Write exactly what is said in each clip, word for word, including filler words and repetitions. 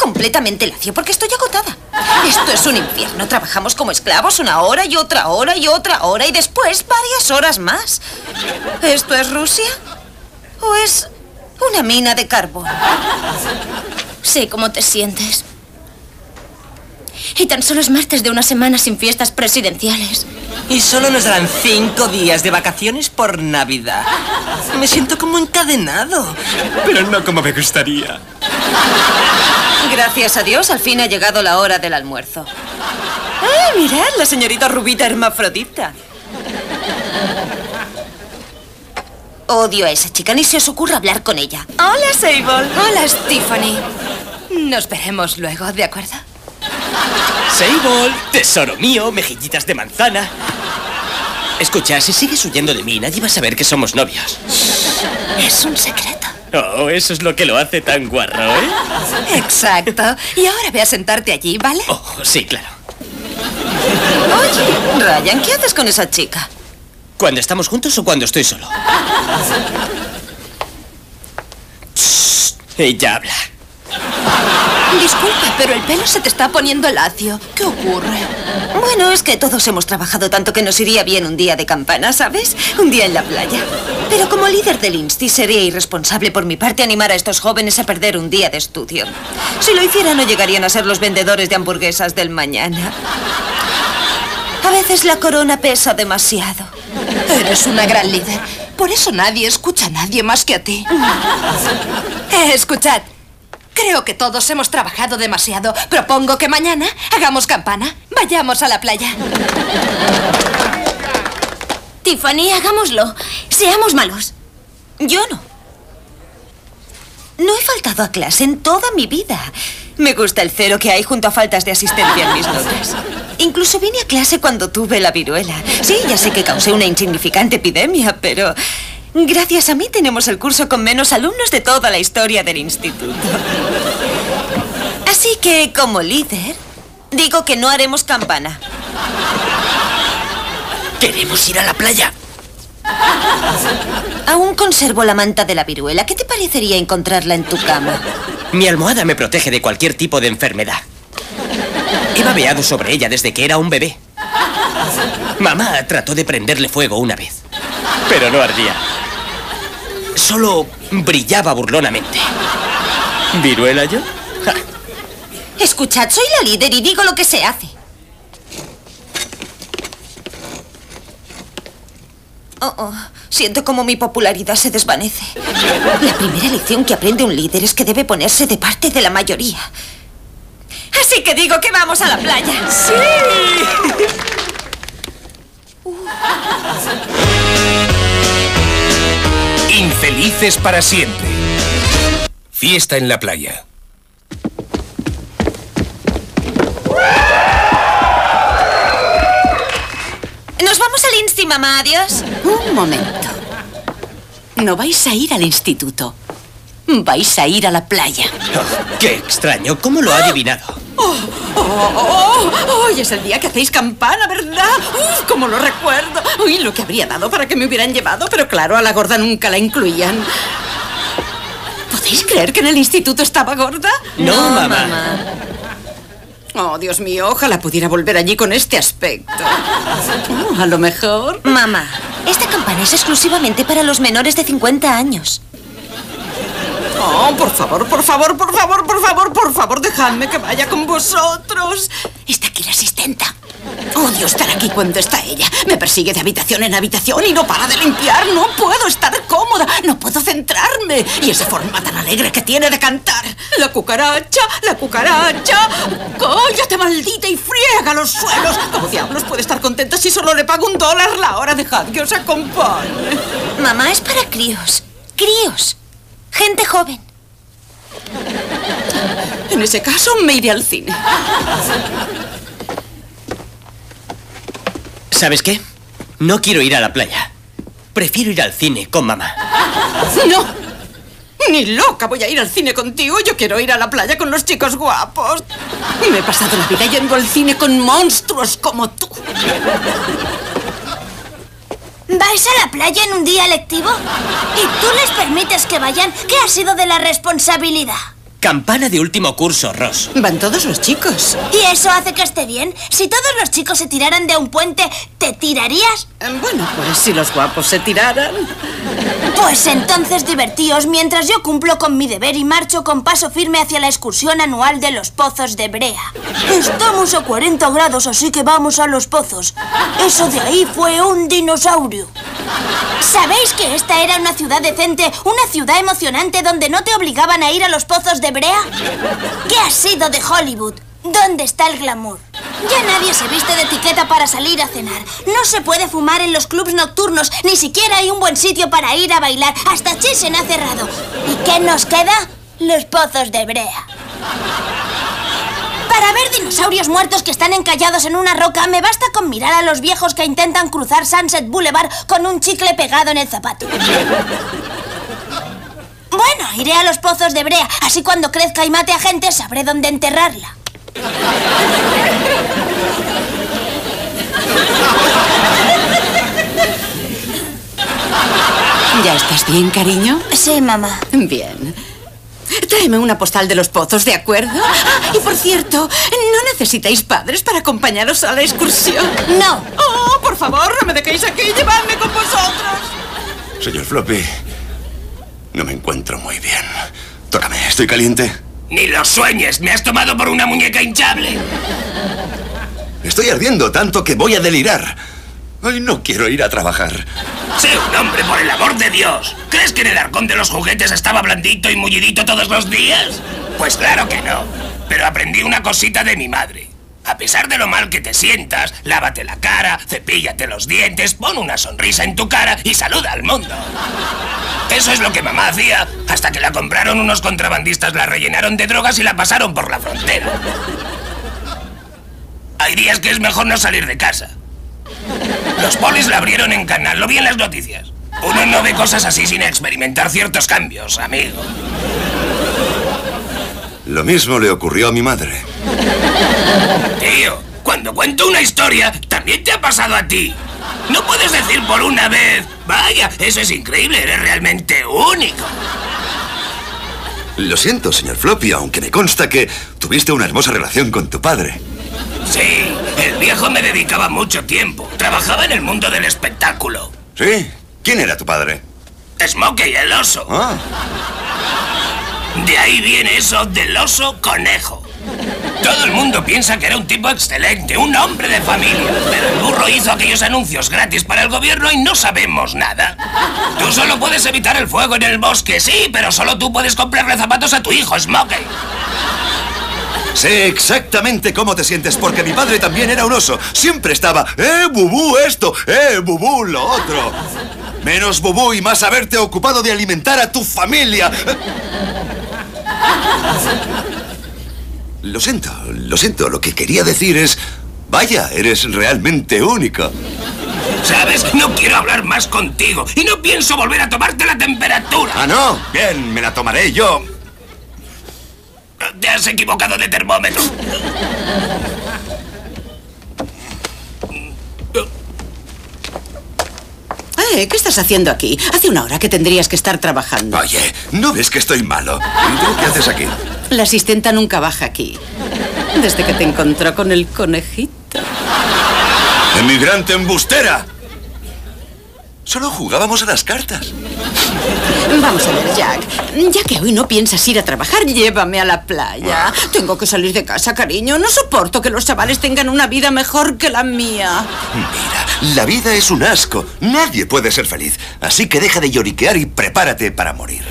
completamente lacio porque estoy agotada. Esto es un infierno. Trabajamos como esclavos una hora y otra hora y otra hora y después varias horas más. ¿Esto es Rusia? ¿O es una mina de carbón? Sé cómo te sientes. Y tan solo es martes de una semana sin fiestas presidenciales. Y solo nos darán cinco días de vacaciones por Navidad. Me siento como encadenado. Pero no como me gustaría. Gracias a Dios, al fin ha llegado la hora del almuerzo. ¡Ah, mirad! La señorita Rubita hermafrodita. Odio a esa chica, ni se os ocurra hablar con ella. Hola, Sable. Hola, Stephanie. Nos veremos luego, ¿de acuerdo? Sable, tesoro mío, mejillitas de manzana. Escucha, si sigues huyendo de mí, nadie va a saber que somos novios. Es un secreto. Oh, eso es lo que lo hace tan guarro, ¿eh? Exacto. Y ahora ve a sentarte allí, ¿vale? Oh, sí, claro. Oye, Ryan, ¿qué haces con esa chica? ¿Cuando estamos juntos o cuando estoy solo? Shh, ella habla. Disculpa, pero el pelo se te está poniendo lacio. ¿Qué ocurre? Bueno, es que todos hemos trabajado tanto que nos iría bien un día de campana, ¿sabes? Un día en la playa. Pero como líder del Insti sería irresponsable por mi parte animar a estos jóvenes a perder un día de estudio. Si lo hiciera no llegarían a ser los vendedores de hamburguesas del mañana. A veces la corona pesa demasiado. Eres una gran líder. Por eso nadie escucha a nadie más que a ti. Eh, escuchad. Creo que todos hemos trabajado demasiado. Propongo que mañana hagamos campana. Vayamos a la playa. Tiffany, hagámoslo. Seamos malos. Yo no. No he faltado a clase en toda mi vida. Me gusta el cero que hay junto a faltas de asistencia en mis notas. Incluso vine a clase cuando tuve la viruela. Sí, ya sé que causé una insignificante epidemia, pero gracias a mí tenemos el curso con menos alumnos de toda la historia del instituto. Así que, como líder, digo que no haremos campana. Queremos ir a la playa. Aún conservo la manta de la viruela. ¿Qué te parecería encontrarla en tu cama? Mi almohada me protege de cualquier tipo de enfermedad. He babeado sobre ella desde que era un bebé. Mamá trató de prenderle fuego una vez, pero no ardía. Solo brillaba burlonamente. ¿Viruela yo? Ja. Escuchad, soy la líder y digo lo que se hace. Oh, oh, siento como mi popularidad se desvanece. La primera lección que aprende un líder es que debe ponerse de parte de la mayoría. Así que digo que vamos a la playa. ¡Sí! Infelices para siempre. Fiesta en la playa. Nos vamos al Insti, mamá. Adiós. Un momento. No vais a ir al instituto. Vais a ir a la playa. Oh, ¡qué extraño! ¿Cómo lo ha adivinado? Oh, oh, oh, oh, hoy es el día que hacéis campana, ¿verdad? Uf, cómo lo recuerdo. Uy, lo que habría dado para que me hubieran llevado, pero claro, a la gorda nunca la incluían. ¿Podéis creer que en el instituto estaba gorda? No, no mamá. mamá. Oh, Dios mío, ojalá pudiera volver allí con este aspecto. Oh, a lo mejor... Mamá, esta campana es exclusivamente para los menores de cincuenta años. Oh, por favor, por favor, por favor, por favor, por favor, dejadme que vaya con vosotros. Está aquí la asistenta. Odio estar aquí cuando está ella. Me persigue de habitación en habitación y no para de limpiar. No puedo estar cómoda, no puedo centrarme. Y esa forma tan alegre que tiene de cantar. La cucaracha, la cucaracha. ¡Cállate, maldita, y friega los suelos! ¿Cómo diablos puede estar contenta si solo le pago un dólar la hora? Dejad que os acompañe. Mamá, es para críos. Críos. Gente joven. En ese caso, me iré al cine. ¿Sabes qué? No quiero ir a la playa. Prefiero ir al cine con mamá. ¡No! ¡Ni loca voy a ir al cine contigo! Yo quiero ir a la playa con los chicos guapos. Me he pasado la vida yendo al cine con monstruos como tú. ¿Vais a la playa en un día lectivo? ¿Y tú les permites que vayan? ¿Qué ha sido de la responsabilidad? Campana de último curso, Ross. Van todos los chicos. ¿Y eso hace que esté bien? Si todos los chicos se tiraran de un puente, ¿te tirarías? Eh, Bueno, pues si los guapos se tiraran. Pues entonces divertíos mientras yo cumplo con mi deber y marcho con paso firme hacia la excursión anual de los Pozos de Brea. Estamos a cuarenta grados, así que vamos a los pozos. Eso de ahí fue un dinosaurio. ¿Sabéis que esta era una ciudad decente, una ciudad emocionante donde no te obligaban a ir a los Pozos de Brea? ¿Qué ha sido de Hollywood? ¿Dónde está el glamour? Ya nadie se viste de etiqueta para salir a cenar. No se puede fumar en los clubs nocturnos. Ni siquiera hay un buen sitio para ir a bailar. Hasta Chisen ha cerrado. ¿Y qué nos queda? Los Pozos de Brea. Para ver dinosaurios muertos que están encallados en una roca, me basta con mirar a los viejos que intentan cruzar Sunset Boulevard con un chicle pegado en el zapato. Bueno, iré a los Pozos de Brea. Así cuando crezca y mate a gente, sabré dónde enterrarla. ¿Ya estás bien, cariño? Sí, mamá. Bien. Tráeme una postal de los pozos, ¿de acuerdo? Ah, y por cierto, ¿no necesitáis padres para acompañaros a la excursión? No. Oh, por favor, no me dejéis aquí, llevadme con vosotros. Señor Floppy, no me encuentro muy bien. Tócame, ¿estoy caliente? Ni lo sueñes, me has tomado por una muñeca hinchable. Estoy ardiendo tanto que voy a delirar. Hoy no quiero ir a trabajar. Sé un hombre, por el amor de Dios. ¿Crees que en el arcón de los juguetes estaba blandito y mullidito todos los días? Pues claro que no. Pero aprendí una cosita de mi madre. A pesar de lo mal que te sientas, lávate la cara, cepíllate los dientes, pon una sonrisa en tu cara y saluda al mundo. Eso es lo que mamá hacía, hasta que la compraron unos contrabandistas, la rellenaron de drogas y la pasaron por la frontera. Hay días que es mejor no salir de casa. Los polis la abrieron en canal, lo vi en las noticias. Uno no ve cosas así sin experimentar ciertos cambios, amigo. Lo mismo le ocurrió a mi madre. Tío, cuando cuento una historia, también te ha pasado a ti. No puedes decir por una vez, vaya, eso es increíble, eres realmente único. Lo siento, señor Floppy, aunque me consta que tuviste una hermosa relación con tu padre. Sí, el viejo me dedicaba mucho tiempo. Trabajaba en el mundo del espectáculo. ¿Sí? ¿Quién era tu padre? Smokey el oso. Ah. De ahí viene eso del oso conejo. Todo el mundo piensa que era un tipo excelente, un hombre de familia. Pero el burro hizo aquellos anuncios gratis para el gobierno y no sabemos nada. Tú solo puedes evitar el fuego en el bosque, sí, pero solo tú puedes comprarle zapatos a tu hijo, Smokey. Sé exactamente cómo te sientes, porque mi padre también era un oso. Siempre estaba, ¡eh, bubú esto! ¡Eh, bubú lo otro! Menos bubú y más haberte ocupado de alimentar a tu familia. Lo siento, lo siento. Lo que quería decir es, vaya, eres realmente único. ¿Sabes? No quiero hablar más contigo y no pienso volver a tomarte la temperatura. ¿Ah, no? Bien, me la tomaré yo. Te has equivocado de termómetro. Eh, ¿qué estás haciendo aquí? Hace una hora que tendrías que estar trabajando. Oye, ¿no ves que estoy malo? ¿Y tú qué haces aquí? La asistenta nunca baja aquí. Desde que te encontró con el conejito. ¡Emigrante embustera! Solo jugábamos a las cartas. Vamos a ver, Jack. Ya que hoy no piensas ir a trabajar, llévame a la playa. Ah. Tengo que salir de casa, cariño. No soporto que los chavales tengan una vida mejor que la mía. Mira, la vida es un asco. Nadie puede ser feliz. Así que deja de lloriquear y prepárate para morir.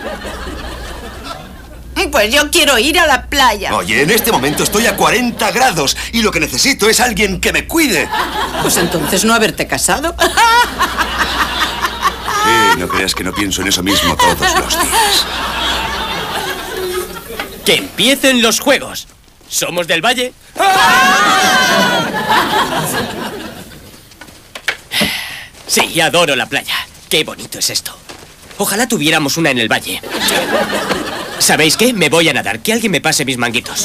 Pues yo quiero ir a la playa. Oye, en este momento estoy a cuarenta grados y lo que necesito es alguien que me cuide. Pues entonces no haberte casado. Sí, no creas que no pienso en eso mismo todos los días. ¡Que empiecen los juegos! ¿Somos del Valle? Sí, adoro la playa. ¡Qué bonito es esto! Ojalá tuviéramos una en el Valle. ¿Sabéis qué? Me voy a nadar. Que alguien me pase mis manguitos.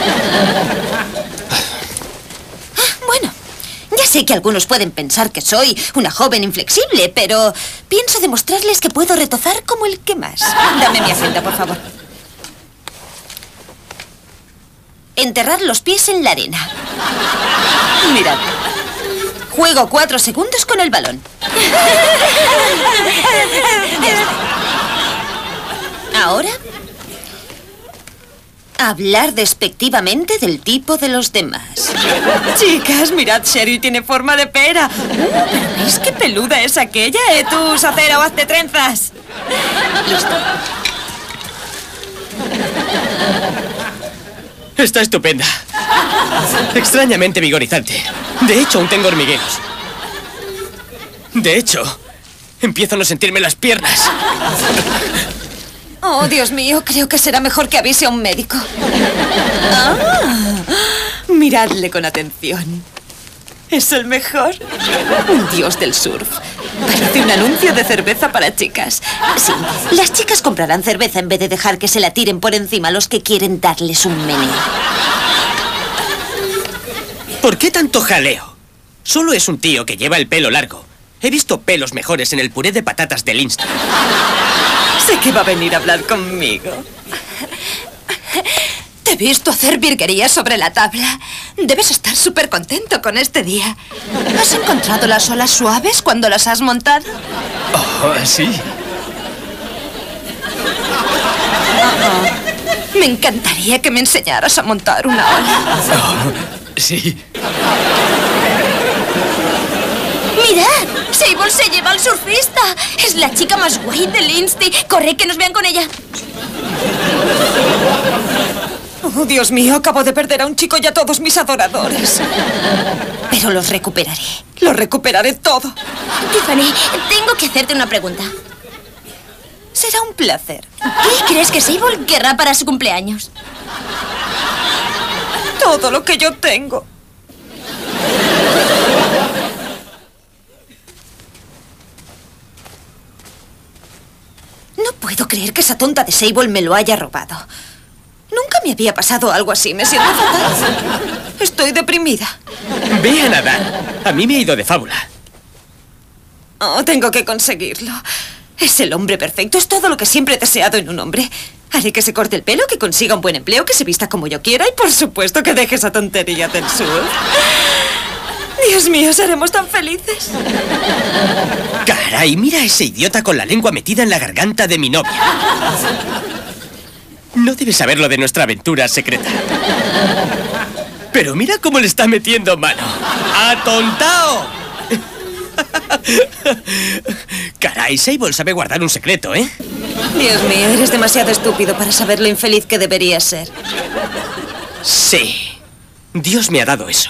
Bueno, ya sé que algunos pueden pensar que soy una joven inflexible, pero pienso demostrarles que puedo retozar como el que más. Dame mi agenda, por favor. enterrar los pies en la arena. Mirad. Juego cuatro segundos con el balón. Ahora, hablar despectivamente del tipo de los demás. Chicas, mirad, Cheryl tiene forma de pera. Uh, pero ¿veis qué peluda es aquella? Eh, tú, sacera, o hazte trenzas. Listo. Está estupenda. Extrañamente vigorizante. De hecho, aún tengo hormigueros. De hecho, empiezo a no sentirme las piernas. Oh, Dios mío, creo que será mejor que avise a un médico. Ah, miradle con atención. ¿Es el mejor? Un dios del surf. Parece un anuncio de cerveza para chicas. Sí, las chicas comprarán cerveza en vez de dejar que se la tiren por encima a los que quieren darles un meneo. ¿Por qué tanto jaleo? Solo es un tío que lleva el pelo largo. He visto pelos mejores en el puré de patatas del Insta. Sé que va a venir a hablar conmigo. Te he visto hacer virguerías sobre la tabla. Debes estar súper contento con este día. ¿Has encontrado las olas suaves cuando las has montado? Oh, sí. Oh, me encantaría que me enseñaras a montar una ola. Oh, sí. ¡Mirad! ¡Sable se lleva al surfista! Es la chica más guay del Insti. ¡Corre, que nos vean con ella! Oh, Dios mío, acabo de perder a un chico y a todos mis adoradores. Pero los recuperaré. Los recuperaré todo. Tiffany, tengo que hacerte una pregunta. Será un placer. ¿Qué crees que Sable querrá para su cumpleaños? Todo lo que yo tengo. No puedo creer que esa tonta de Sable me lo haya robado. Nunca me había pasado algo así. Me siento fatal. Estoy deprimida. Ve a nadar. A mí me ha ido de fábula. Oh, tengo que conseguirlo. Es el hombre perfecto. Es todo lo que siempre he deseado en un hombre. Haré que se corte el pelo, que consiga un buen empleo, que se vista como yo quiera y, por supuesto, que deje esa tontería del sur. Dios mío, seremos tan felices. Caray, mira a ese idiota con la lengua metida en la garganta de mi novia. No debe saber lo de nuestra aventura secreta. Pero mira cómo le está metiendo mano. ¡Atontao! Caray, Sable sabe guardar un secreto, ¿eh? Dios mío, eres demasiado estúpido para saber lo infeliz que deberías ser. Sí. Dios me ha dado eso.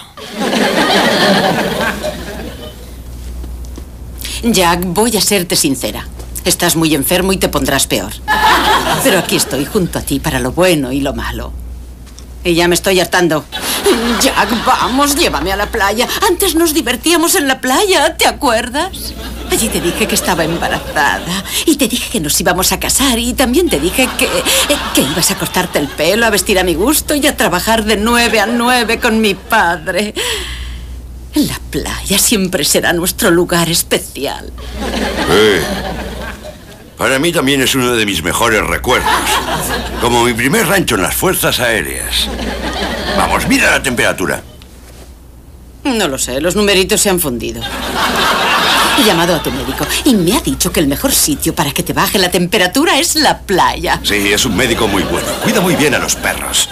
Jack, voy a serte sincera. Estás muy enfermo y te pondrás peor. Pero aquí estoy junto a ti para lo bueno y lo malo. Y ya me estoy hartando. Jack, vamos, llévame a la playa. Antes nos divertíamos en la playa, ¿te acuerdas? Allí te dije que estaba embarazada y te dije que nos íbamos a casar y también te dije que, que ibas a cortarte el pelo, a vestir a mi gusto y a trabajar de nueve a nueve con mi padre. La playa siempre será nuestro lugar especial. Eh, para mí también es uno de mis mejores recuerdos. Como mi primer rancho en las Fuerzas Aéreas. Vamos, mira la temperatura. No lo sé, los numeritos se han fundido. He llamado a tu médico y me ha dicho que el mejor sitio para que te baje la temperatura es la playa. Sí, es un médico muy bueno. Cuida muy bien a los perros.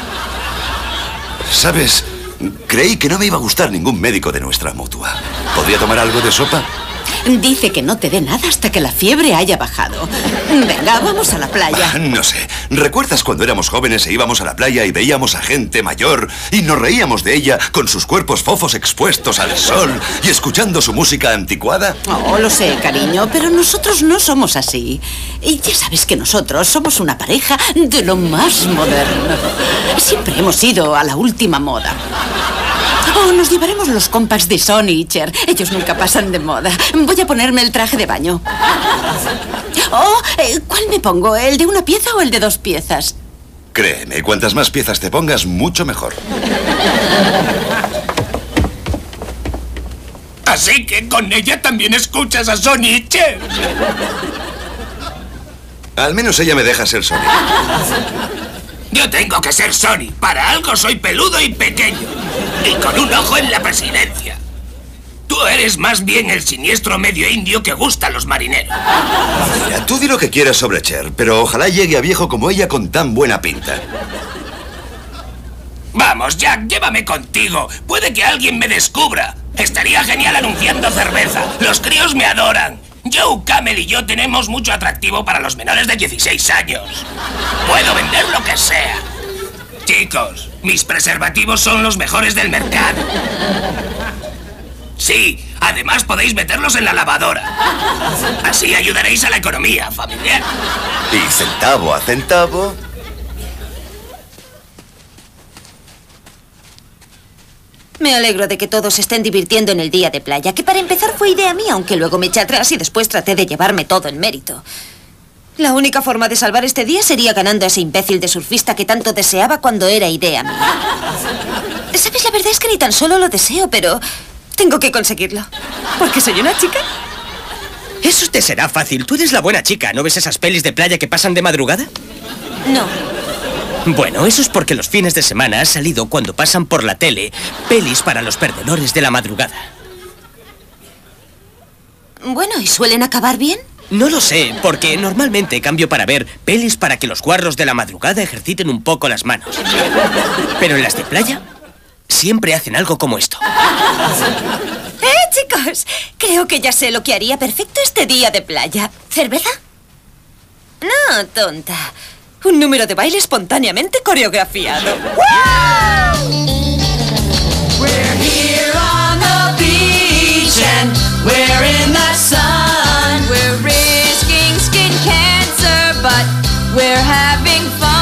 ¿Sabes? Creí que no me iba a gustar ningún médico de nuestra mutua. ¿Podría tomar algo de sopa? Dice que no te dé nada hasta que la fiebre haya bajado. Venga, vamos a la playa. No sé. ¿Recuerdas cuando éramos jóvenes e íbamos a la playa y veíamos a gente mayor y nos reíamos de ella con sus cuerpos fofos expuestos al sol y escuchando su música anticuada? Oh, lo sé, cariño, pero nosotros no somos así. Y ya sabes que nosotros somos una pareja de lo más moderno. Siempre hemos ido a la última moda. Oh, nos llevaremos los compacts de Sony y Cher. Ellos nunca pasan de moda. Voy a ponerme el traje de baño. Oh, eh, ¿cuál me pongo? ¿El de una pieza o el de dos piezas? Créeme, cuantas más piezas te pongas, mucho mejor. Así que con ella también escuchas a Sony y Cher. Al menos ella me deja ser Sony. Yo tengo que ser Sony. Para algo soy peludo y pequeño. Y con un ojo en la presidencia. Tú eres más bien el siniestro medio indio que gusta a los marineros. Mira, tú di lo que quieras sobre Cher, pero ojalá llegue a viejo como ella con tan buena pinta. Vamos, Jack, llévame contigo. Puede que alguien me descubra. Estaría genial anunciando cerveza. Los críos me adoran. Joe Camel y yo tenemos mucho atractivo para los menores de dieciséis años. Puedo vender lo que sea. Chicos, mis preservativos son los mejores del mercado. Sí, además podéis meterlos en la lavadora. Así ayudaréis a la economía familiar. Y centavo a centavo... Me alegro de que todos se estén divirtiendo en el día de playa, que para empezar fue idea mía, aunque luego me eché atrás y después traté de llevarme todo en mérito. La única forma de salvar este día sería ganando a ese imbécil de surfista que tanto deseaba cuando era idea mía. ¿Sabes? La verdad es que ni tan solo lo deseo, pero tengo que conseguirlo. Porque soy una chica. Eso te será fácil. Tú eres la buena chica. ¿No ves esas pelis de playa que pasan de madrugada? No. Bueno, eso es porque los fines de semana ha salido cuando pasan por la tele pelis para los perdedores de la madrugada. Bueno, ¿y suelen acabar bien? No lo sé, porque normalmente cambio para ver pelis para que los guarros de la madrugada ejerciten un poco las manos. Pero en las de playa siempre hacen algo como esto. ¡Eh, chicos! Creo que ya sé lo que haría perfecto este día de playa. ¿Cerveza? No, tonta. Un número de baile espontáneamente coreografiado. We're here on the beach and we're in the sun. We're risking skin cancer, but we're having fun.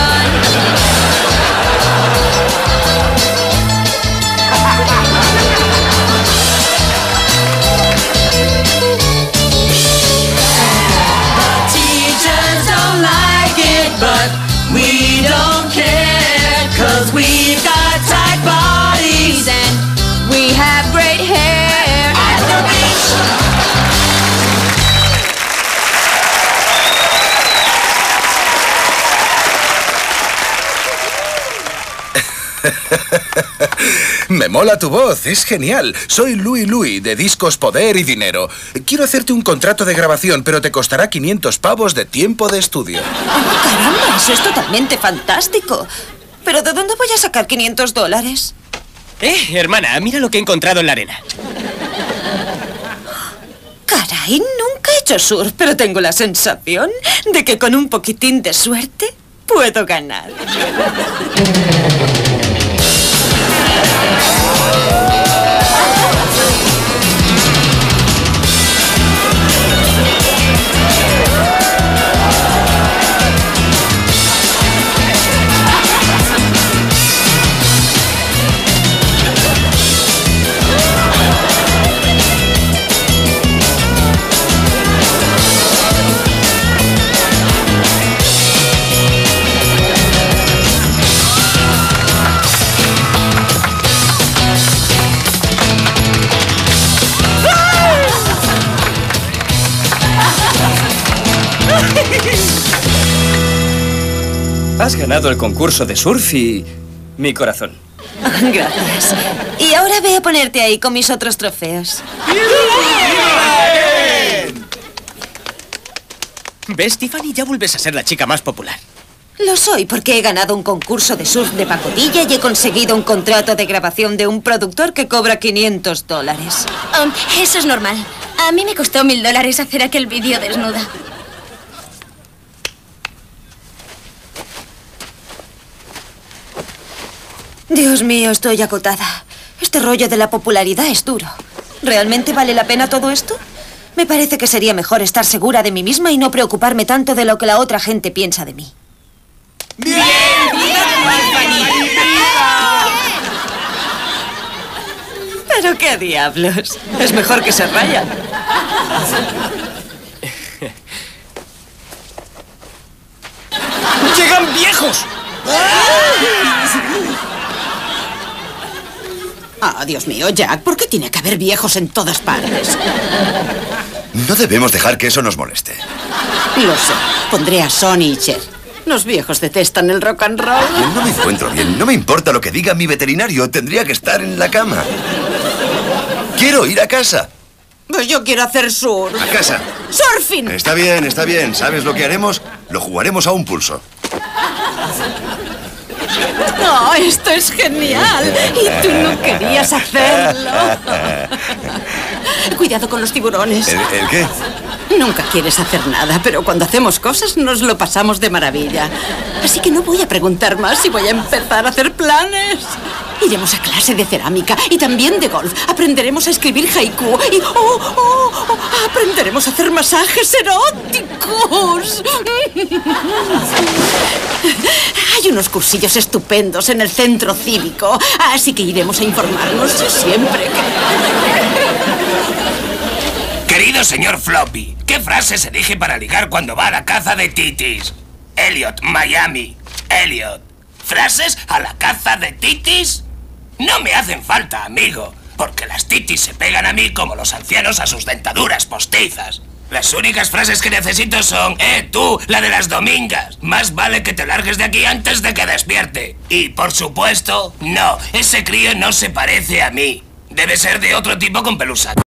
The teachers don't like it, but we don't care, 'cause we've got tight bodies and we have great hair at the beach. Me mola tu voz, es genial. Soy Louis Louis, de Discos Poder y Dinero. Quiero hacerte un contrato de grabación, pero te costará quinientos pavos de tiempo de estudio. Oh, caramba, eso es totalmente fantástico. ¿Pero de dónde voy a sacar quinientos dólares? Eh, hermana, mira lo que he encontrado en la arena. Caray, nunca he hecho surf, pero tengo la sensación de que con un poquitín de suerte puedo ganar. Has ganado el concurso de surf y mi corazón. Gracias. Y ahora ve a ponerte ahí con mis otros trofeos. ¿Ves, Tiffany? Ya vuelves a ser la chica más popular. Lo soy porque he ganado un concurso de surf de pacotilla y he conseguido un contrato de grabación de un productor que cobra quinientos dólares. Um, eso es normal. A mí me costó mil dólares hacer aquel vídeo desnuda. Dios mío, estoy agotada. Este rollo de la popularidad es duro. ¿Realmente vale la pena todo esto? Me parece que sería mejor estar segura de mí misma y no preocuparme tanto de lo que la otra gente piensa de mí. ¡Bien! ¿Pero qué diablos? Es mejor que se rayan. ¡Llegan viejos! Ah, oh, Dios mío, Jack, ¿por qué tiene que haber viejos en todas partes? No debemos dejar que eso nos moleste. Lo sé. Pondré a Sonny y Cher. Los viejos detestan el rock and roll. No me encuentro bien. No me importa lo que diga mi veterinario. Tendría que estar en la cama. Quiero ir a casa. Pues yo quiero hacer surf. A casa. ¡Surfing! Está bien, está bien. ¿Sabes lo que haremos? Lo jugaremos a un pulso. ¡Oh, esto es genial! Y tú no querías hacerlo. Cuidado con los tiburones. ¿El, el qué? Nunca quieres hacer nada, pero cuando hacemos cosas nos lo pasamos de maravilla. Así que no voy a preguntar más y voy a empezar a hacer planes. Iremos a clase de cerámica y también de golf. Aprenderemos a escribir haiku y oh, oh, oh, aprenderemos a hacer masajes eróticos. Hay unos cursillos estupendos en el centro cívico, así que iremos a informarnos. Yo siempre que... Querido señor Floppy, ¿qué frase se elige para ligar cuando va a la caza de titis? Elliot, Miami. Elliot. ¿Frases a la caza de titis? No me hacen falta, amigo, porque las titis se pegan a mí como los ancianos a sus dentaduras postizas. Las únicas frases que necesito son: ¡Eh, tú, la de las domingas! Más vale que te largues de aquí antes de que despierte. Y, por supuesto, no, ese crío no se parece a mí. Debe ser de otro tipo con pelusa.